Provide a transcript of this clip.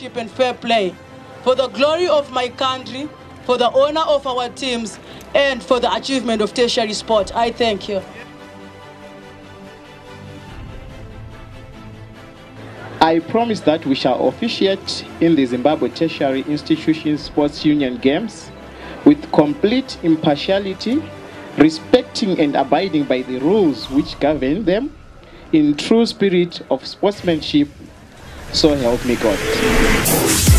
sportsmanship and fair play, for the glory of my country, for the honor of our teams, and for the achievement of tertiary sport. I thank you. I promise that we shall officiate in the Zimbabwe Tertiary Institution Sports Union Games with complete impartiality, respecting and abiding by the rules which govern them, in true spirit of sportsmanship, so help me God.